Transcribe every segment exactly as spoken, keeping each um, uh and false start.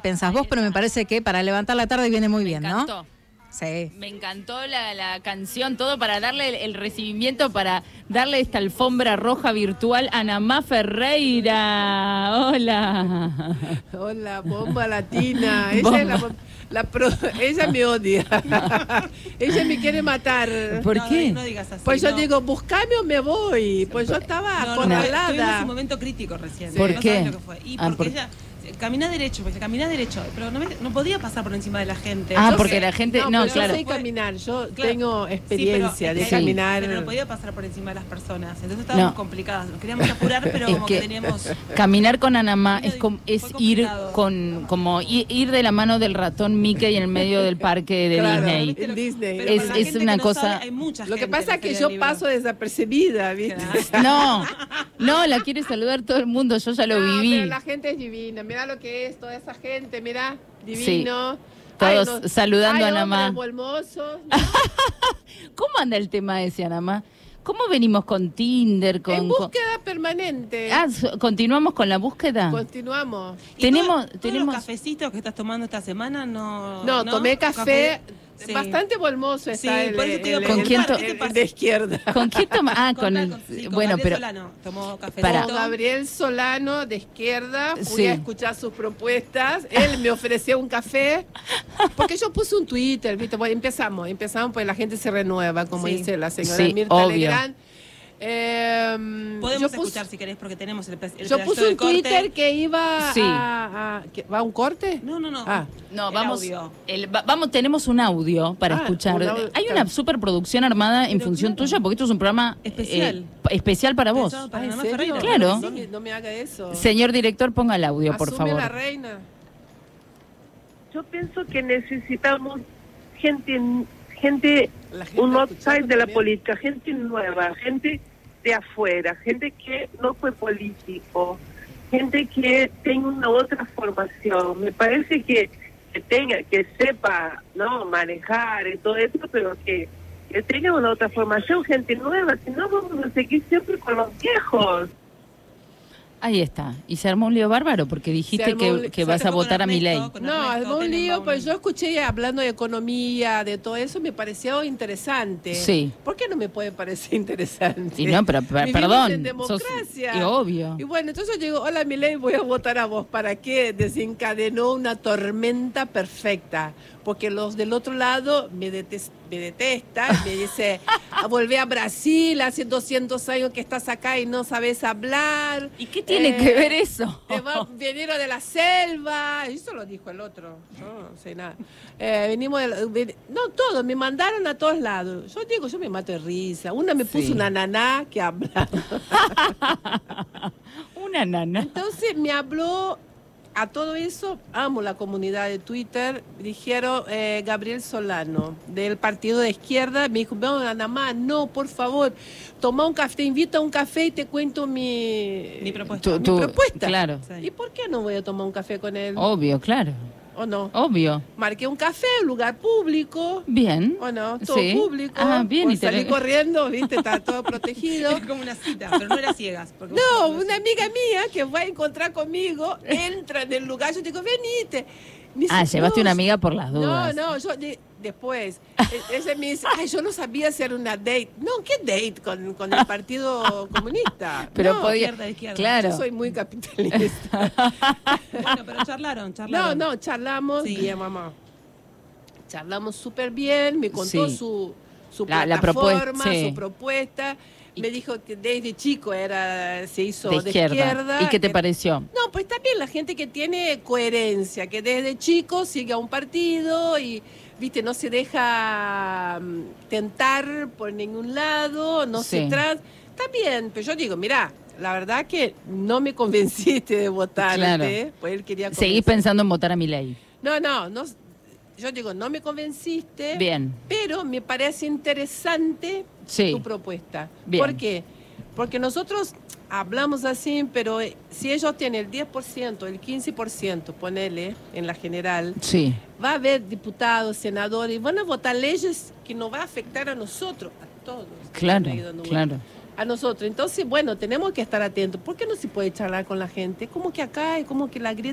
pensás vos, pero me parece que para levantar la tarde viene muy bien, Me ¿no? encantó. Sí. Me encantó la, la canción, todo para darle el, el recibimiento, para darle esta alfombra roja virtual a Namá Ferreira. Hola. Hola, bomba latina. Ella, es la, la pro, ella me odia. Ella me quiere matar. ¿Por no, qué? No digas así. Pues yo no. digo, buscame o me voy. Pues yo estaba No, no, no, acorralada. tuvimos un momento crítico recién. ¿Por no qué? sabes lo que fue. Y Ah, porque por- ella camina derecho, porque camina derecho, pero no, me- no podía pasar por encima de la gente. Ah, Yo porque sé- la gente... No, No, pero claro. yo sé caminar. Yo Claro. tengo Sí, experiencia pero de es que- caminar. Pero no podía pasar por encima de las personas. Entonces estábamos No. complicadas. Nos queríamos apurar, pero Es como que- que, teníamos... Caminar con Anamá Fue es, com- es fue ir complicado. con como i- ir de la mano del ratón Mickey en el medio del parque de Claro, Disney. en Disney. Pero Es- para la es gente una que no cosa- sabe, hay mucha Lo que gente en pasa la es que Feria yo del Libro. paso desapercibida, ¿viste? No, no, la quiere saludar todo el mundo, yo ya lo No, viví. pero la gente es divina. Mira lo que es toda esa gente, mira, divino. Todos saludando hay a Namá. hombres hermosos. ¿Cómo anda el tema ese, Anamá? ¿Cómo venimos con Tinder? Con, En con- búsqueda permanente. Ah, so- ¿continuamos con la búsqueda? Continuamos. ¿Y Tenemos- todo- todos tenemos- los cafecitos que estás tomando esta semana no... No, tomé café. Sí. Bastante bolmoso está Sí, el, por eso te iba a el- ¿Con el- quién el- to- ¿qué te el pasa? de izquierda. ¿Con quién toma? Ah, con el... Sí, con bueno, Gabriel pero... Solano, tomó cafecito. Para. Con Gabriel Solano de izquierda, fui Sí. a escuchar sus propuestas. Él me ofreció un café, porque yo puse un Twitter, ¿viste? Bueno, empezamos, empezamos, pues la gente se renueva, como Sí. dice la señora Sí, Mirta obvio. Legrand. Eh, Podemos yo puse- escuchar si querés porque tenemos el, pe- el Yo pedacito puse un del corte. Twitter que iba Sí. a, a- que- ¿Va a un corte? No, no, no. Ah. No, El vamos, audio. el- va- vamos, tenemos un audio para Ah, escuchar. un audio, Hay una claro. superproducción armada en Pero función claro. tuya, porque esto es un programa Especial. eh, pa- especial para vos. Pensado para Ah, ¿en Namá serio? Ferreira. Claro. No me, no me haga eso. Señor director, ponga el audio, por Asume favor. la reina. Yo pienso que necesitamos gente, gente, La gente un está outside escuchando de la también. política, gente nueva, gente de afuera, gente que no fue político, gente que tenga una otra formación. Me parece que, que tenga, que sepa, no, manejar y todo eso, pero que, que tenga una otra formación, gente nueva, si no vamos a seguir siempre con los viejos. Ahí está. Y se armó un lío bárbaro porque dijiste Se armó que, un li- que se vas a armó con votar a mi ley. Ernesto, con No, Ernesto es un lío, Tenenbaum. pues yo escuché hablando de economía, de todo eso, me pareció interesante. Sí. ¿Por qué no me puede parecer interesante? Y no, pero per- Vivimos perdón. en sos- democracia. y obvio. Y bueno, entonces yo digo, hola Milei, voy a votar a vos. ¿Para qué? Desencadenó una tormenta perfecta. Porque los del otro lado me, detes- me detestan, me dice, volvé a Brasil, hace doscientos años que estás acá y no sabes hablar. ¿Y qué tiene Eh, que ver eso? Te va, vinieron de la selva, eso lo dijo el otro, yo no sé nada. Eh, venimos de la- ven- no, todo, me mandaron a todos lados. Yo digo, yo me mato de risa. Una me puso Sí. una naná que habla. Una nana. Entonces me habló a todo eso, amo la comunidad de Twitter, dijeron eh, Gabriel Solano, del partido de izquierda, me dijo, no, Ana Má, no, por favor, toma un café, te invito a un café y te cuento mi, Mi propuesta. Tu- mi tu- propuesta. Claro. Sí. ¿Y por qué no voy a tomar un café con él? Obvio, claro. ¿O no? Obvio. Marqué un café, un lugar público. Bien. ¿O no? Todo Sí. público. Ah, bien, Pues y te- salí corriendo, viste, está todo protegido. Era como una cita, pero no era ciegas. porque No, vos- una amiga mía que va a encontrar conmigo, entra en el lugar, yo digo, venite. Me Ah, dice, llevaste "No, una amiga por las No, dudas. no, yo de- después, e- ella me dice, ay, yo no sabía hacer una date. No, ¿qué date con, con el Partido Comunista? Pero no, podía. izquierda, izquierda. Claro. yo soy muy capitalista. Bueno, pero charlaron, No, charlaron. no, charlamos Sí. bien, mamá. Charlamos súper bien, me contó Sí. su, su La- la plataforma, propuesta, sí. su propuesta. Y- Me dijo que desde chico era se hizo De de, izquierda. izquierda. ¿Y qué te que- pareció? No, pues también la gente que tiene coherencia, que desde chico sigue a un partido y, viste, no se deja mm, tentar por ningún lado, no Sí. se trans. Está bien, pero yo digo, mira, la verdad que no me convenciste de votar, Claro. pues él quería Seguís convencer. pensando en votar a mi ley. No, no, no. Yo digo, no me convenciste, Bien. pero me parece interesante Sí. tu propuesta. Bien. ¿Por qué? Porque nosotros hablamos así, pero eh, si ellos tienen el diez por ciento, el quince por ciento, ponele, en la general, Sí. va a haber diputados, senadores, y van a votar leyes que nos va a afectar a nosotros, a todos. Claro, Ahí dando vueltas. claro. A nosotros. Entonces, bueno, tenemos que estar atentos. ¿Por qué no se puede charlar con la gente? Como que acá es como que la grieta es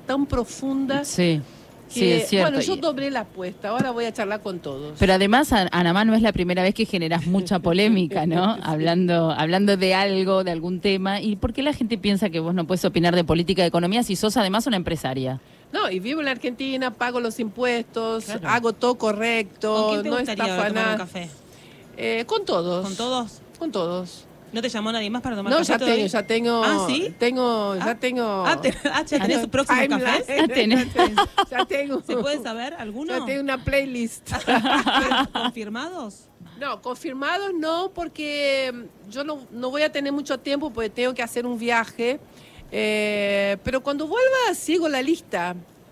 tan profunda. Sí. Que, Sí, es cierto. Bueno, yo Y- doblé la apuesta, ahora voy a charlar con todos. Pero además, An- Anamá, no es la primera vez que generas mucha polémica, ¿no? Hablando, hablando de algo, de algún tema. ¿Y por qué la gente piensa que vos no puedes opinar de política y economía si sos además una empresaria? No, y vivo en la Argentina, pago los impuestos, Claro. hago todo correcto, ¿Con quién te no gustaría estafa tomar un nada. café? Eh, con todos. ¿Con todos? Con todos. ¿No te llamó nadie más para tomar No, café ya todavía? tengo, ya tengo. ¿Ah, sí? Tengo, ya Ah. tengo. Ah, te- ah, ¿ya tenés sus próximos timeline. cafés? Ah, tenés. Ya tengo. ¿Se puede saber alguno? Ya tengo una playlist. ¿Confirmados? No, confirmados no, porque mm, yo no, no voy a tener mucho tiempo porque tengo que hacer un viaje. Eh, pero cuando vuelva sigo la lista.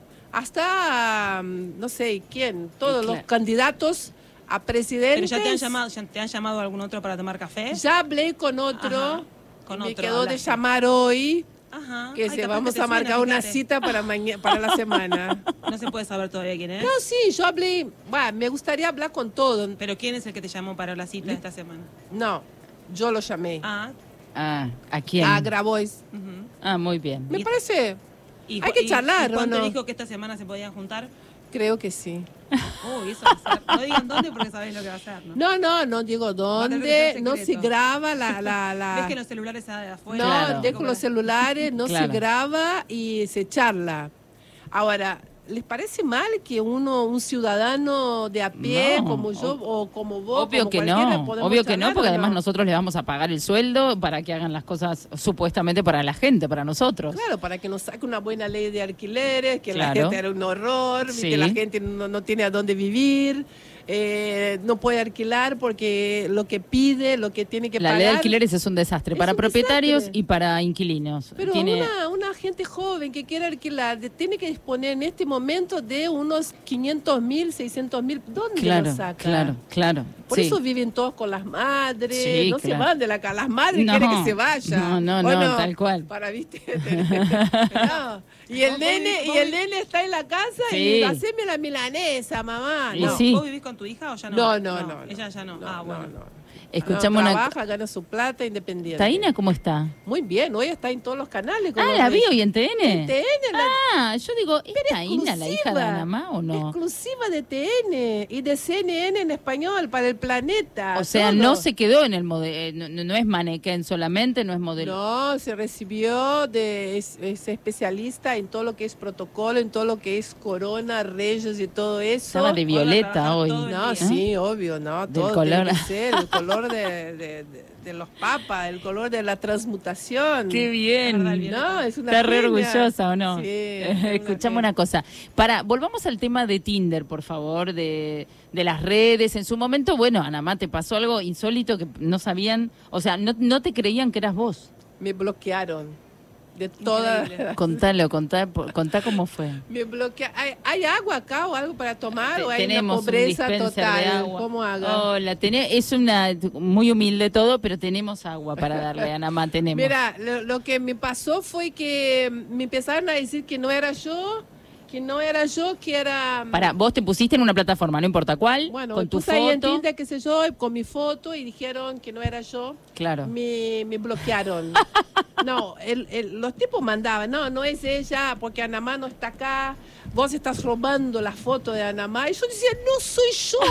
Hasta, mm, no sé quién, todos Y los claro. candidatos a ¿Pero presidentes. ya te han llamado, ya te han llamado algún otro para tomar café? Ya hablé con otro. Ajá, con me otro quedó de hablaste. llamar hoy. Ajá. Que Ay, se capaz vamos que te a suena, marcar una fíjate. cita para mañana, para la semana. No se puede saber todavía quién es. No, sí, yo hablé, bueno, me gustaría hablar con todo. ¿Pero quién es el que te llamó para la cita esta semana? No, yo lo llamé. Ah, Ah, ¿a quién? A Grabois. ujú. Ah, muy bien. Me Y- parece, ¿Y Hay cu- que y- charlar, ¿y ¿o cuánto no? dijo que esta semana se podían juntar? creo que sí. Uy, eso va a ser. No digan dónde porque sabés lo que va a hacer, ¿no? No, no, no digo a tener que dónde, ser no se secreto. graba la... la, la... ¿Ves que los celulares de afuera? No, Claro. dejo los celulares, no Claro. se graba y se charla. Ahora, ¿les parece mal que uno, un ciudadano de a pie, No, como yo ob- o como vos, Obvio como que cualquiera, no, podemos obvio que charlar no, porque o además no? nosotros les vamos a pagar el sueldo para que hagan las cosas supuestamente para la gente, para nosotros. Claro, para que nos saque una buena ley de alquileres, que la Claro. gente era un horror, Sí. que la gente no, no tiene a dónde vivir, eh, no puede alquilar porque lo que pide, lo que tiene que La pagar. ley de alquileres es un desastre Es para un propietarios desastre. y para inquilinos. Pero Tiene- una, una gente joven que quiere alquilar de- tiene que disponer en este momento de unos quinientos mil, seiscientos mil. ¿Dónde Claro, lo saca? claro, claro. Por sí. eso viven todos con las madres, Sí, no se claro. van de la casa. Las madres No, quieren que se vaya. no, no, ¿o no, tal cual. Para, ¿viste? No. Y el Vos nene, vivís- y el nene está en la casa Sí. y haceme la milanesa, mamá. Y No. sí. ¿Vos vivís con tu hija o ya no? No, no, no, no. Ella ya no. No, ah, no, bueno. no. Escuchamos No, una... trabaja, gana su plata independiente. ¿Taína cómo está? Muy bien, hoy está en todos los canales. con Ah, los la de- vi hoy en T N. en T N, la Ah, yo digo, ¿es Taína la hija de exclusiva. Anamá o no? exclusiva de T N y de C N N en español para el planeta. O sea, todo. no se quedó en el modelo, no, no es manequén solamente, no es modelo. No, se recibió de es, es especialista en todo lo que es protocolo, en todo lo que es corona, reyes y todo eso. Estaba de violeta trabajar hoy. todo el No, día. sí, obvio, no, Del todo color. tiene que ser, el color de, de- de- de los papas, el color de la transmutación. Qué Es bien. verdad, el violeta. No, es una Está re genia. orgullosa, ¿o no? Sí, es una Escuchame genia. una cosa. Para, volvamos al tema de Tinder, por favor, de, de las redes. En su momento, bueno, Anamá, te pasó algo insólito que no sabían, o sea, no, no te creían que eras vos. Me bloquearon de toda. Increíble. Contalo, contá, po- contá cómo fue. Me bloquea. ¿Hay, hay agua acá o algo para tomar Te- o hay una tenemos un pobreza dispenser total? de agua. ¿Cómo haga? Hola, tené- es una muy humilde todo, pero tenemos agua para darle, Anamá, tenemos. Mira, lo, lo que me pasó fue que me empezaron a decir que no era yo, que no era yo, que era... Para, vos te pusiste en una plataforma, no importa cuál, Bueno, con me tu puse ahí en foto. Tinder, qué sé yo, con mi foto y dijeron que no era yo. Claro. Me, me bloquearon. No, el, el- los tipos mandaban, no, no es ella, porque Anamá no está acá, vos estás robando la foto de Anamá. Y yo decía, no soy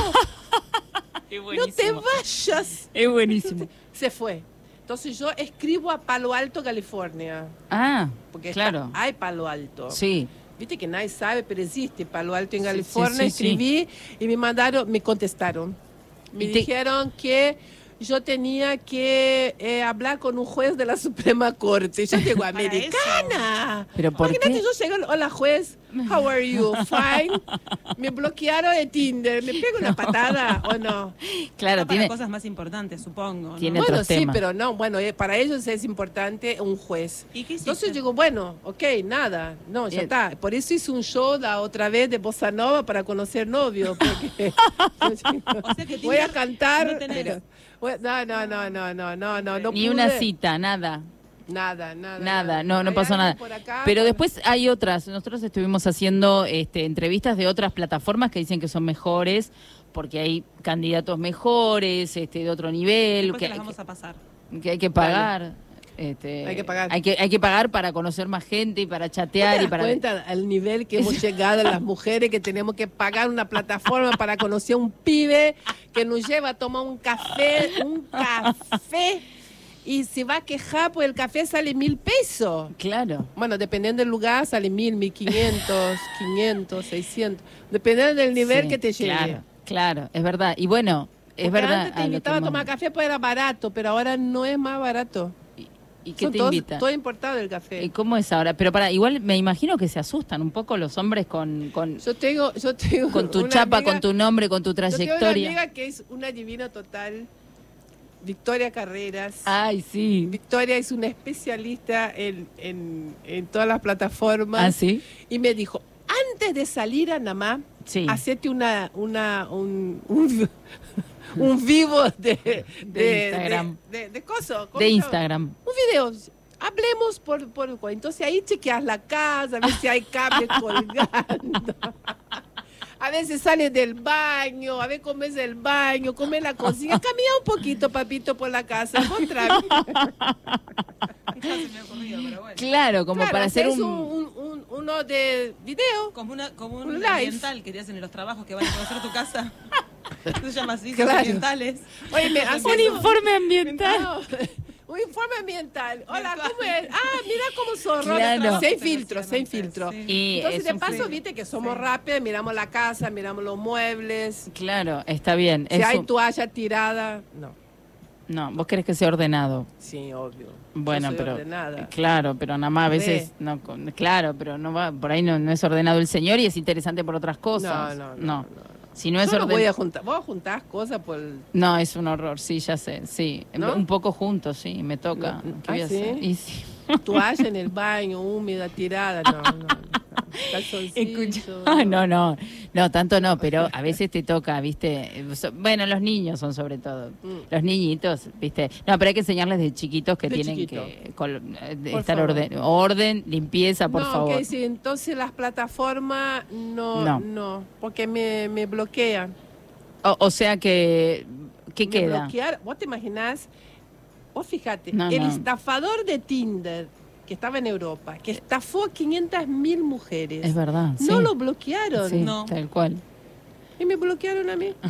yo, no te vayas. Es buenísimo. Se fue. Entonces yo escribo a Palo Alto, California, Ah, porque está- claro. hay Palo Alto. Sí. Viste que nadie sabe, pero existe Palo Alto en Sí, California. sí, sí, sí. Escribí y me mandaron, me contestaron. Me Y te- dijeron que yo tenía que eh, hablar con un juez de la Suprema Corte. Y yo digo, Para americana. ¿Pero por Imagínate, qué? yo llego, hola juez, how are you? Fine. Me bloquearon de Tinder. ¿Me pego una patada o no? Claro, No, para tiene. cosas más importantes, supongo. ¿no? Tiene- Bueno, otros sí, temas. pero no. Bueno, eh, para ellos es importante un juez. ¿Y qué hiciste? Entonces digo, bueno, ok, nada, no, ya Bien. está. Por eso hice un show la otra vez de Bossa Nova para conocer novio. Porque O sea que voy a Tinder cantar. no tenés. pero- bueno, no, no, no, no, no, no, no, no Ni pude. una cita, nada. Nada, nada. Nada, no, no Hay pasó algo nada. por acá, Pero por- después hay otras. Nosotros estuvimos haciendo este, entrevistas de otras plataformas que dicen que son mejores porque hay candidatos mejores, este, de otro nivel, Después que, te las vamos a pasar. que hay que pagar. Este, Hay que pagar. Hay que, hay que pagar para conocer más gente y para ¿Te chatear das y para. cuenta al nivel que hemos llegado las mujeres, que tenemos que pagar una plataforma para conocer a un pibe que nos lleva a tomar un café, un café, y se va a quejar porque el café sale mil pesos? Claro. Bueno, dependiendo del lugar sale mil, mil quinientos, quinientos, seiscientos, dependiendo del nivel Sí, que te llegue. Claro, claro, es verdad. Y bueno, es Porque verdad. antes te a lo invitaba a que tomar hemos- café porque era barato, pero ahora no es más barato. ¿Y qué Son te todos- invita? todo importado el café. ¿Y cómo es ahora? Pero para, igual me imagino que se asustan un poco los hombres con, con, Yo tengo, yo tengo con tu una chapa, amiga- con tu nombre, con tu Yo tengo una trayectoria. amiga que es una divina total, Victoria Carreras. Ay, sí. Victoria es una especialista en, en, en todas las plataformas. ¿Ah, sí? Y me dijo, antes de salir a Namá, Sí. hacete una, una, un, un, un vivo de, de, Instagram. De, de, de coso, ¿cómo De se llama? Instagram. Un video. Hablemos por, por... Entonces ahí chequeas la casa, a ver si hay cables colgando. A veces sales del baño, a ver cómo es el baño, cómo es la cocina. Camina un poquito, papito, por la casa. Mostrame. Ya se me ha ocurrido, pero bueno. Claro, como Claro, para hacer haces un... un, un- uno de video. Como, una, como un, Un live. ambiental que te hacen en los trabajos que van a conocer tu casa. Eso se llama así, Claro. ambientales. Oye, me haces Un informe ambiental. No, un informe ambiental. Hola, ¿cómo es? Ah, mira cómo zorro. Claro. Sin filtro, sin filtro. Sí. Y Entonces, es de un- paso, viste que somos rápidos, miramos la casa, miramos los muebles. Claro, está bien. Si Es hay un- toalla tirada, no. No, vos querés que sea ordenado. Sí, obvio. Bueno, Yo soy pero ordenada. claro, pero nada más a Re. veces no, con- claro, pero no va, por ahí no, no es ordenado el señor y es interesante por otras cosas. No, no, no, no. Si no es Yo no voy a ordenado, juntar. Vos juntás cosas por el... no es un horror, sí, ya sé, sí, ¿No? un poco juntos, sí, me toca. No, ¿Qué voy a ¿ah, sí? hacer? Y sí. toalla en el baño, húmeda, tirada. No, no, no. Calzoncillo. Escucha, no, no, no, tanto no, pero a veces te toca, viste, So- bueno, los niños son sobre todo, Mm. los niñitos, viste, no, pero hay que enseñarles de chiquitos que De tienen chiquito. que col- eh, de Por estar favor. orden, orden, limpieza, por no, favor. que sí, entonces las plataformas no, No. no, porque me, me bloquean. O, o sea que, ¿qué Me queda? bloquear, vos te imaginás, vos fíjate, No, el no. estafador de Tinder que estaba en Europa, que estafó a quinientas mil mujeres, Es verdad, no sí. lo bloquearon. Sí, No. tal cual. Y me bloquearon a mí.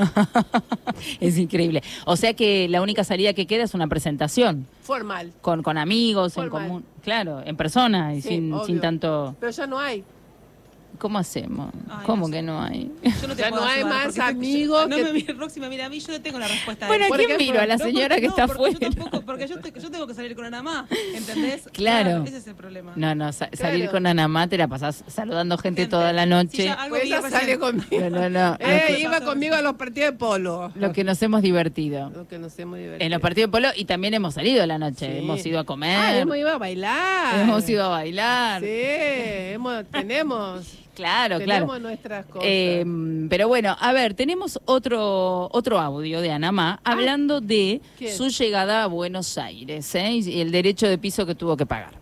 Es increíble. O sea que la única salida que queda es una presentación Formal. con, con amigos en Formal. común. Claro, en persona y Sí, sin, obvio. sin tanto... Pero ya no hay. ¿Cómo hacemos? Ay, ¿Cómo no sé. que no hay? Yo no te Ya puedo no hay ayudar, más porque yo- amigos No que- me mira, Roxy me mira a mí, yo no tengo la respuesta. Bueno, ¿a Por quién ejemplo, miro? A la No, señora porque- que no, está porque afuera. Yo, tampoco, porque yo, te- yo tengo que salir con Ana Má, ¿entendés? Claro. Ese es el problema. No, no, sa- salir Claro. con Anamá te la pasás saludando gente, Gente. toda la Si noche. ya algo Pues vi ella recién. sale conmigo. No, no, no. Eh, Lo que- iba conmigo a los partidos de polo. Lo que nos hemos divertido. Lo que nos hemos divertido. En los partidos de polo y también hemos salido a la noche. Sí. Hemos ido a comer. Ah, hemos ido a bailar. hemos ido a bailar. Sí, hemos, tenemos, Claro, tenemos claro. nuestras cosas. Eh, pero bueno, a ver, tenemos otro otro audio de Anamá hablando de ¿quién? su llegada a Buenos Aires, ¿eh? Y el derecho de piso que tuvo que pagar.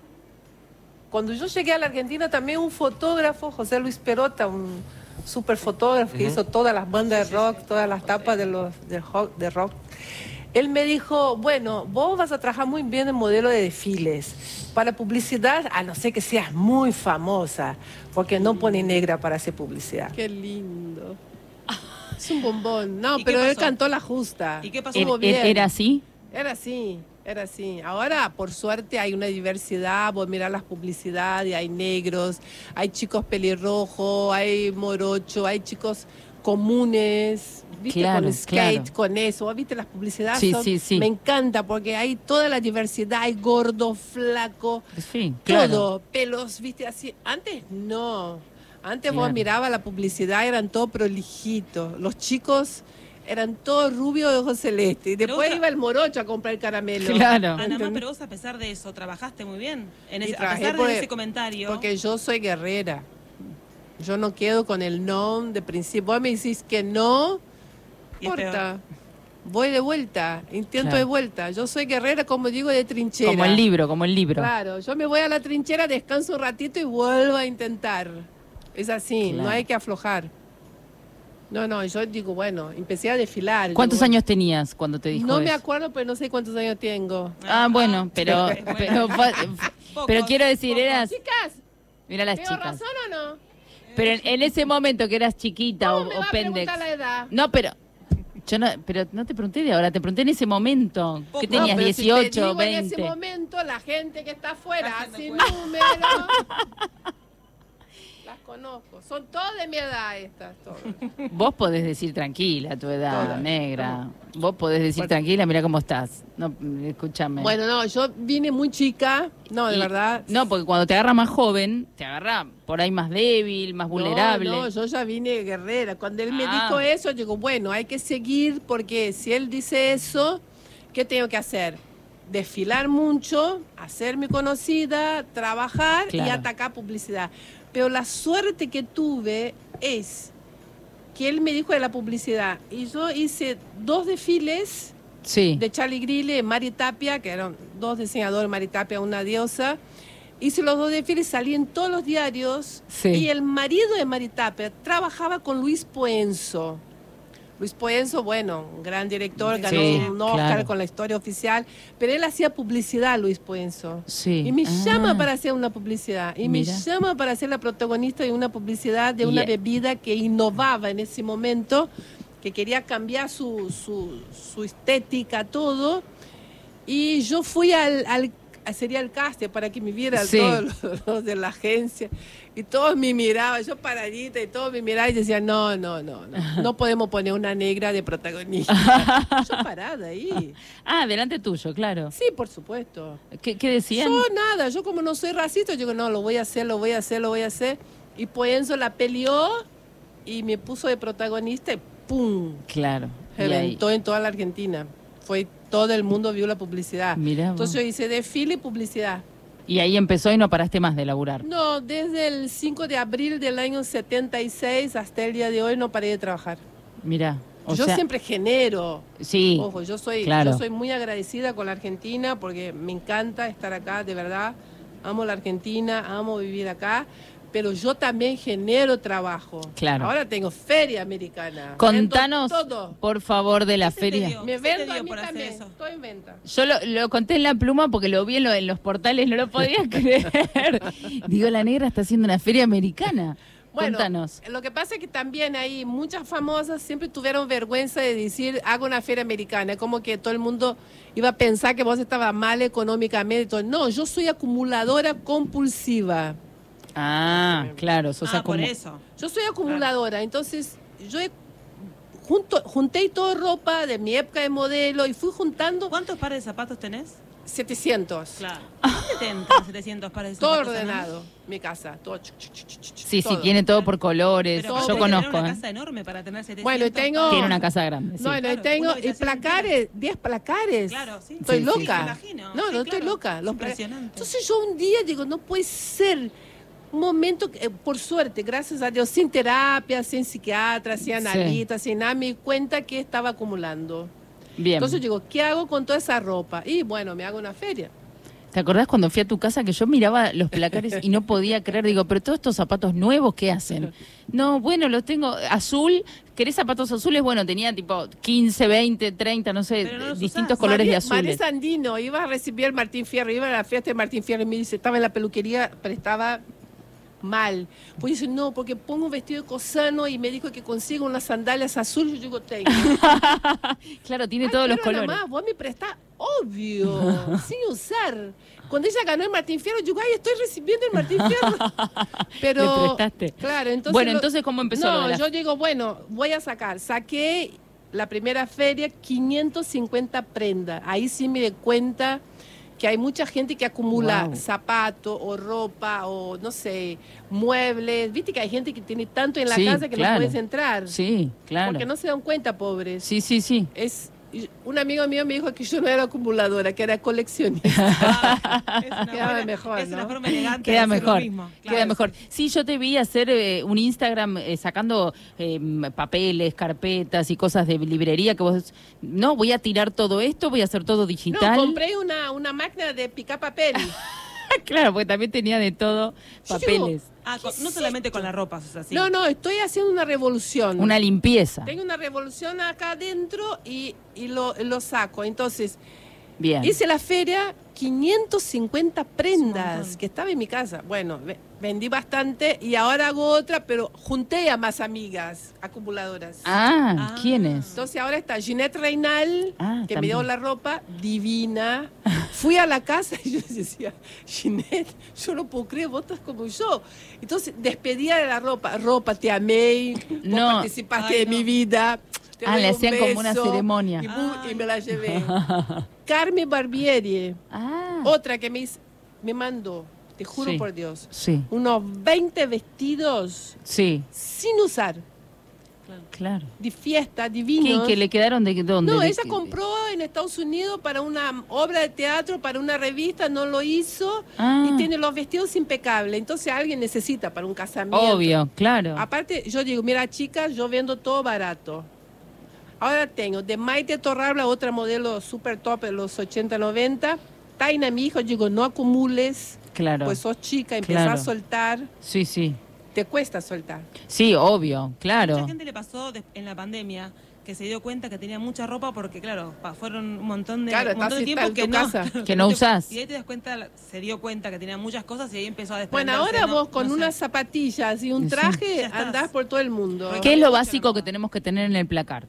Cuando yo llegué a la Argentina, también un fotógrafo, José Luis Perota, un super fotógrafo que hizo todas las bandas de rock, todas las tapas de los de rock, de rock. Él me dijo, bueno, vos vas a trabajar muy bien en modelo de desfiles. Para publicidad, a no ser que seas muy famosa, porque no pone negra para hacer publicidad. Qué lindo. Es un bombón. No, ¿Y qué pero él pasó? cantó la justa. ¿Y qué pasó? ¿Er- Estuvo er- bien. ¿Era así? Era así, era así. Ahora, por suerte, hay una diversidad. Vos mirás las publicidades, hay negros, hay chicos pelirrojos, hay morocho, hay chicos comunes, ¿viste? Claro, Con skate, claro. con eso. ¿Vos viste las publicidades? Sí, Son- sí, sí. Me encanta porque hay toda la diversidad. Hay gordo, flaco, Sí, claro. todo. Pelos, ¿viste? Así. Antes no. Antes vos Claro. mirabas la publicidad, eran todos prolijitos. Los chicos eran todos rubios de ojos celestes. Y Pero después otra- iba el morocho a comprar el caramelo. Claro. Ana Má, ¿Entendés? pero vos a pesar de eso, trabajaste muy bien. En Y ese, a trabajé pesar porque- de ese comentario. Porque yo soy guerrera. Yo no quedo con el no de principio. Vos me decís que no, Y es importa. Voy de vuelta, intento Claro. de vuelta. Yo soy guerrera, como digo, de trinchera. Como el libro, como el libro. Claro, yo me voy a la trinchera, descanso un ratito y vuelvo a intentar. Es así, Claro. no hay que aflojar. No, no, yo digo, bueno, empecé a desfilar. ¿Cuántos Digo, años tenías cuando te dijo No eso? me acuerdo, pero no sé cuántos años tengo. Ah, bueno, pero, Bueno. pero, fue- pero quiero decir, Pocos. eras... Chicas, Mira las ¿tengo chicas. razón o no? Pero en, en ese momento que eras chiquita ¿Cómo o, me o va a pendex. preguntar la edad? No, pero... Yo no, pero no te pregunté de ahora, te pregunté en ese momento. ¿Qué No, tenías? pero si te dieciocho, digo En veinte. ese momento, la gente que está afuera, Haciendo sin cuenta. número, las conozco. Son todas de mi edad estas, todas. Vos podés decir tranquila tu edad, Todas. negra. Vos podés decir Bueno. tranquila, mira cómo estás. No, escúchame. Bueno, no, yo vine muy chica, no, de Y- verdad. No, porque cuando te agarra más joven, te agarra por ahí más débil, más vulnerable. No, no, yo ya vine guerrera. Cuando él me Ah. dijo eso, yo digo, bueno, hay que seguir porque si él dice eso, ¿qué tengo que hacer? Desfilar mucho, hacerme conocida, trabajar y Claro. atacar publicidad. Pero la suerte que tuve es que él me dijo de la publicidad y yo hice dos desfiles Sí. de Charlie Grille y Mari Tapia, que eran dos diseñadores, Mari Tapia, una diosa. Hice los dos desfiles, salí en todos los diarios. Sí. Y el marido de Mari Tapia trabajaba con Luis Poenzo. Luis Poenzo, bueno, un gran director, ganó Sí, un Oscar claro. con la historia oficial, pero él hacía publicidad, Luis Poenzo. Sí. Y me Ah. llama para hacer una publicidad. Y Mira. me llama para ser la protagonista de una publicidad de una Y- bebida que innovaba en ese momento, que quería cambiar su, su, su estética, todo. Y yo fui al, al sería el casting para que me vieran Sí. todos los, los de la agencia. Y todos me miraban, yo paradita, y todos me miraban y decían, no, no, no, no, no podemos poner una negra de protagonista. Yo parada ahí. Ah, delante tuyo, claro. Sí, por supuesto. ¿Qué, qué decían? Yo nada, yo como no soy racista, yo digo, no, lo voy a hacer, lo voy a hacer, lo voy a hacer. Y Poenzo la peleó y me puso de protagonista y ¡pum! Claro. Se Y ahí- reventó en toda la Argentina. Fue, todo el mundo vio la publicidad. Mirá vos. Entonces yo hice desfile y publicidad. Y ahí empezó y no paraste más de laburar. No, desde el cinco de abril del año setenta y seis hasta el día de hoy no paré de trabajar. Mirá. O yo sea, siempre genero. Sí. Ojo, yo soy, claro. yo soy muy agradecida con la Argentina porque me encanta estar acá, de verdad. Amo la Argentina, amo vivir acá, pero yo también genero trabajo. Claro. Ahora tengo feria americana. Contanos, Vendo todo. por favor, de la ¿Qué se te feria. dio? Me ¿Qué te vendo dio a mí por hacer también. eso? Estoy en venta. Yo lo, lo conté en la pluma porque lo vi en, lo- en los portales, no lo podía creer. Digo, la negra está haciendo una feria americana. Bueno, Contanos. lo que pasa es que también hay muchas famosas siempre tuvieron vergüenza de decir hago una feria americana, como que todo el mundo iba a pensar que vos estabas mal económicamente y todo. No, yo soy acumuladora compulsiva. Ah, claro, sos Ah, por acumu- eso. Yo soy acumuladora, entonces yo he junto, junté toda ropa de mi época de modelo y fui juntando ¿Cuántos pares de zapatos tenés? setecientos. Claro. ¿Dónde te entran setecientos pares de Todo zapatos? Ana? ordenado, mi casa, todo. chuc, chuc, chuc, chuc, chuc, Sí, sí, todo. tiene todo por colores. Pero Todo Yo tenés que conozco. tener una ¿eh? casa enorme para tener setecientos Bueno, y tengo- pares. Tiene una casa grande. sí. No, no, y Claro, tengo una y habitación placares, diez placares. Claro, sí. Estoy Sí, sí. loca. Me imagino. No, Sí, no estoy claro. loca. Es Los placares. impresionante. Entonces yo un día digo, no puede ser. Un momento, que, eh, por suerte, gracias a Dios, sin terapia, sin psiquiatra, sin Sí. analista, sin nada, me di cuenta que estaba acumulando. Bien. Entonces digo, ¿qué hago con toda esa ropa? Y bueno, me hago una feria. ¿Te acordás cuando fui a tu casa que yo miraba los placares y no podía creer? Digo, pero todos estos zapatos nuevos, ¿qué hacen? No, bueno, los tengo azul. ¿Querés zapatos azules? Bueno, tenía tipo quince, veinte, treinta, no sé, Pero no los distintos usás. colores María, de azules. María Sandino iba a recibir el Martín Fierro, iba a la fiesta de Martín Fierro y me dice, estaba en la peluquería, pero estaba mal. Pues dice, no, porque pongo un vestido de cosano y me dijo que consigo unas sandalias azules, yo digo, tengo. Claro, tiene Ay, todos los pero nada colores. más, vos me prestás, obvio, sin usar. Cuando ella ganó el Martín Fierro, yo digo, ay, estoy recibiendo el Martín Fierro. Pero, Le prestaste. claro, entonces... Bueno, lo- entonces, ¿cómo empezó lo No, de la- yo digo, bueno, voy a sacar. Saqué la primera feria, quinientas cincuenta prendas. Ahí sí me di cuenta que hay mucha gente que acumula Wow. zapatos o ropa o, no sé, muebles. Viste que hay gente que tiene tanto en la Sí, casa que claro. no puedes entrar. Sí, claro. Porque no se dan cuenta, pobres. Sí, sí, sí. Es, y un amigo mío me dijo que yo no era acumuladora, que era coleccionista. Ah, es una Quedaba buena- mejor, Es una ¿no? forma elegante Queda de decir lo mejor, mismo. queda Claro. mejor. Sí, yo te vi hacer eh, un Instagram eh, sacando eh, papeles, carpetas y cosas de librería que vos, no, voy a tirar todo esto, voy a hacer todo digital. No, compré una, una máquina de picar papel. Claro, porque también tenía de todo Yo papeles. Ah, con- no solamente con la ropa, o sea, sí. No, no, estoy haciendo una revolución. Una limpieza. Tengo una revolución acá adentro y, y lo, lo saco. Entonces, Bien. hice la feria, quinientas cincuenta Es un prendas montón. que estaba en mi casa. Bueno, ve- vendí bastante y ahora hago otra, pero junté a más amigas acumuladoras. Ah, Ah. ¿quién es? Entonces ahora está Ginette Reinal, Ah, que también. me dio la ropa divina. Fui a la casa y yo decía, Ginette, yo no puedo creer, vos estás como yo. Entonces despedía de la ropa, ropa, te amé, vos No. participaste Ay, de no. mi vida. te Ah, doy le un hacían como una beso", ceremonia. Y, bu- y Ay. me la llevé. Carmen Barbieri, Ah, otra que me, hizo- me mandó, te juro Sí. por Dios, sí, unos veinte vestidos sí, sin usar, claro. de fiesta, ¿Qué, divinos. que le quedaron de dónde? No, ¿De ella qué? compró en Estados Unidos para una obra de teatro, para una revista, no lo hizo Ah. y tiene los vestidos impecables. Entonces alguien necesita para un casamiento. Obvio, claro. Aparte, yo digo, mira chicas, yo vendo todo barato. Ahora tengo de Maite Torrabla, otra modelo super top de los ochenta, noventa. Taina, mi hijo, digo, no acumules, Claro. pues sos chica, empezás Claro. a soltar, Sí, sí. te cuesta soltar. Sí, obvio, Mucha claro. gente le pasó de- en la pandemia que se dio cuenta que tenía mucha ropa porque, claro, pa- fueron un montón de, Claro, un montón de estás- tiempo estás en que tu no, casa. Que no te- usás. Y ahí te das cuenta, se dio cuenta que tenía muchas cosas y ahí empezó a Bueno, desprenderse. ahora ¿no? vos con No sé. unas zapatillas y un Sí. traje Ya estás. andás por todo el mundo. ¿Qué es lo Mucha básico ropa. que tenemos que tener en el placar?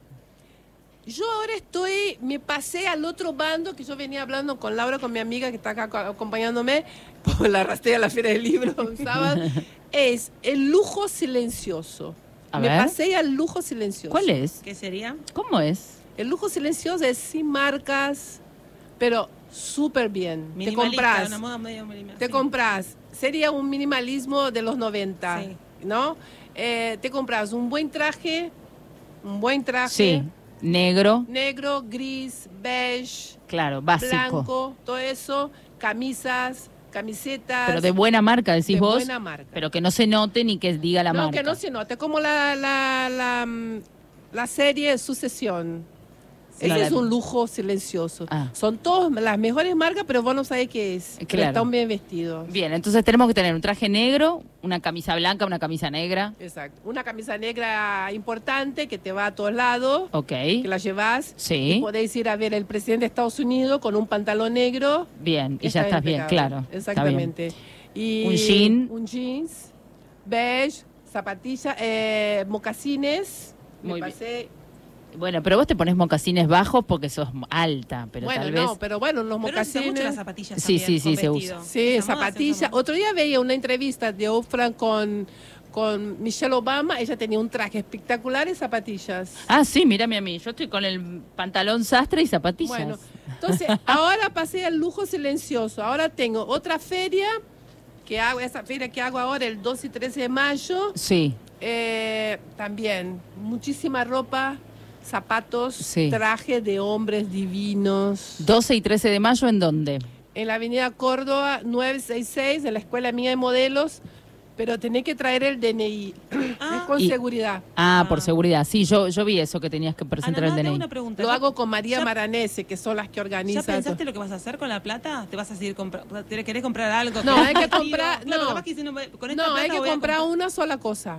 Yo ahora estoy, me pasé al otro bando que yo venía hablando con Laura, con mi amiga que está acá co- acompañándome, pues la arrastré a la Feria del Libro un sábado, es el lujo silencioso. A me ver. pasé al lujo silencioso. ¿Cuál es? ¿Qué sería? ¿Cómo es? El lujo silencioso es sin marcas, pero súper bien. Te Minimalista, compras, una moda medio minimalista. te sí. compras. Sería un minimalismo de los noventa, Sí. ¿no? Eh, te compras un buen traje, un buen traje. Sí, negro, Negro, gris, beige, claro, básico. blanco, todo eso, camisas, camisetas. Pero de buena marca, decís de vos. buena marca. Pero que no se note ni que diga la no, marca. que no se note, como la, la, la, mm, la serie Sucesión. Sí. Ese No, la- es un lujo silencioso. Ah. Son todas las mejores marcas, pero vos no sabés qué es. Pero Claro. están bien vestidos. Bien, entonces tenemos que tener un traje negro, una camisa blanca, una camisa negra. Exacto. Una camisa negra importante que te va a todos lados, Ok. que la llevas. Sí. Y podéis ir a ver el presidente de Estados Unidos con un pantalón negro. Bien, y Está ya estás bien, impecable. claro. Está bien. Exactamente. Y Un jean. Un jeans, beige, zapatillas, eh, mocasines. Muy me bien. pasé. Bueno, pero vos te pones mocasines bajos porque sos alta, pero bueno, tal no, vez... pero bueno, los Pero se usa mucho las mocasines. zapatillas Sí, también, sí, sí, con se vestido. Sí, Se usa más, se zapatillas. usa más. Otro día veía una entrevista de Oprah con, con Michelle Obama. Ella tenía un traje espectacular y zapatillas. Ah, sí, mírame a mí. Yo estoy con el pantalón sastre y zapatillas. Bueno, entonces ahora pasé al lujo silencioso. Ahora tengo otra feria que hago, esa feria que hago ahora el doce y trece de mayo. Sí, Eh, también muchísima ropa, zapatos, Sí. traje de hombres divinos. doce y trece de mayo, ¿en dónde? En la avenida Córdoba novecientos sesenta y seis, de la Escuela Mía de Modelos, pero tenés que traer el D N I, Ah. es con Y- seguridad. Ah, Ah. por seguridad. Sí, yo, yo vi eso que tenías que presentar Ana, el no, te hago D N I. una pregunta. Lo ¿Ya- hago con María ya- Maranese, que son las que ¿Ya organizan. pensaste lo que vas a hacer con la plata? ¿Te vas a seguir comprando? ¿Querés comprar algo? No, ¿Tenés hay que vestido? comprar- Claro, no. capaz que si no me- con esta No, hay plata que voy a comprar una sola cosa,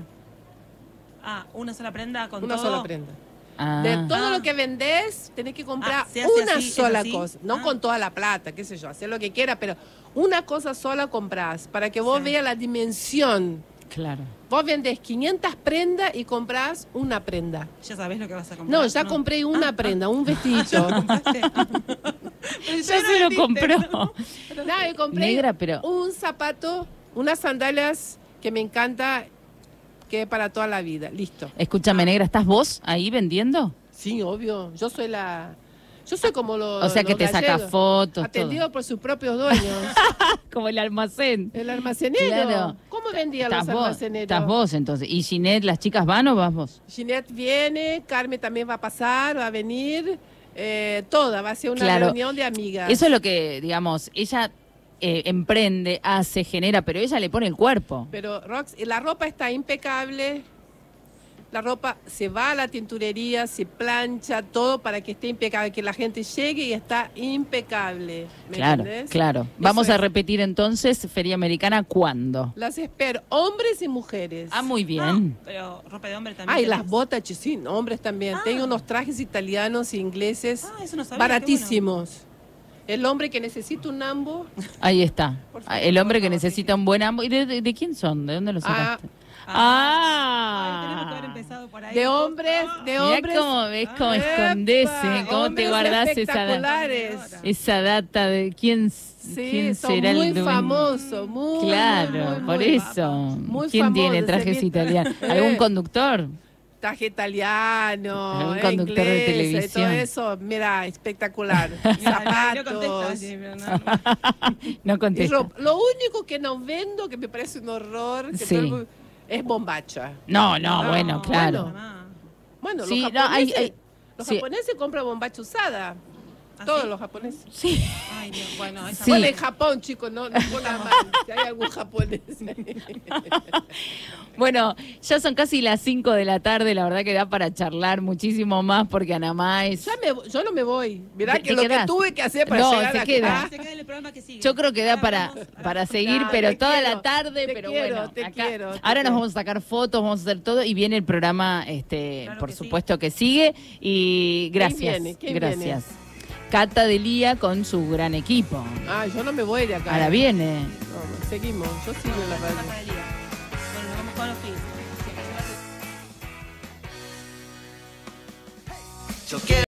Ah, una sola prenda con una todo. sola prenda. Ah. De todo Ah. lo que vendés, tenés que comprar Ah, se hace una así, es sola así. cosa. No Ah. con toda la plata, qué sé yo, hacer lo que quieras, pero una cosa sola comprás, para que vos Sí. veas la dimensión. Claro. Vos vendés quinientas prendas y comprás una prenda. Ya sabés lo que vas a comprar. No, ya compré una Ah, prenda, un vestidito. ¿Compraste? Ya se lo compró. No, y compré Negra, pero- un zapato, unas sandalias que me encanta, que es para toda la vida. Listo. Escúchame, negra, ¿estás vos ahí vendiendo? Sí, obvio. Yo soy la... Yo soy como los O sea que los te saca gallegos, fotos, atendido por sus propios dueños. Como el almacén. El almacenero. Claro. ¿Cómo vendía Estás los vos, almaceneros? estás vos entonces. ¿Y Ginette, las chicas van o vas vos? Ginette viene, Carmen también va a pasar, va a venir, eh, toda, va a ser una Claro. reunión de amigas. Eso es lo que, digamos, ella eh, emprende, hace, genera, pero ella le pone el cuerpo. Pero Rox, la ropa está impecable, La ropa se va a la tinturería, se plancha, todo para que esté impecable, que la gente llegue y está impecable. ¿Me Claro, entendés? claro. Vamos Eso a es. repetir entonces, Feria Americana, ¿cuándo? Las espero, hombres y mujeres. Ah, muy bien. Pero ropa de hombre también. Ay, las tenés. botas, che, sí, hombres también. Ah. Tengo unos trajes italianos e ingleses Ah, eso no sabía, baratísimos. El hombre que necesita un ambo. Ahí está. Por favor, El hombre por que favor, necesita un buen ambo. ¿Y de, de- de quién son? ¿De dónde los Ah, sacaste? Ah. Ay, tenemos que haber Ah. empezado por ahí. De hombres, de Mirá hombres. cómo ves cómo ¡Epa! escondes, ¿eh? Cómo te Hombres guardás esa data. espectaculares. Esa data de quién, Sí, quién son será muy el dueño. famosos, muy, Claro, muy, muy, por muy eso. Muy ¿Quién famoso, tiene trajes ese italianos? mismo. ¿Algún Eh. conductor? Traje italiano, Algún eh, conductor de inglés, y televisión. todo eso, mira, espectacular. Zapatos. No contesta, Zapatos. sí, pero no, no. No Y contesta. ro- lo único que no vendo, que me parece un horror, que Sí. todo el mundo- es bombacha. No, no, No, bueno, claro. bueno. Mamá. Bueno, Sí, los no, hay- japoneses, hay- los sí. japoneses compran bombacha usada. ¿Ah, Todos sí? los japoneses. Sí. Ay, Dios, bueno, esa Sí. Bueno, en Japón, chicos, no, no pongan mal, si hay algún japonés. Bueno, ya son casi las cinco de la tarde, la verdad que da para charlar muchísimo más porque Anamá es... Ya me voy- yo no me voy. Mirá ¿Te- que te lo quedás? que tuve que hacer para No, llegar se acá. queda. Se queda en el programa que sigue. Yo creo que da Ahora para, vamos a- para seguir, No, pero te toda quiero, la tarde, te pero quiero, bueno. te acá- quiero, te ahora nos quiero. vamos a sacar fotos, vamos a hacer todo y viene el programa, este, Claro por que sí. supuesto que sigue. Y gracias, viene? ¿Quién gracias. Cata Delía con su gran equipo. Ah, yo no me voy de acá. Ahora viene. No, seguimos, yo sigo en la radio. Cata del día. Bueno, nos vamos con los feeds. Yo quiero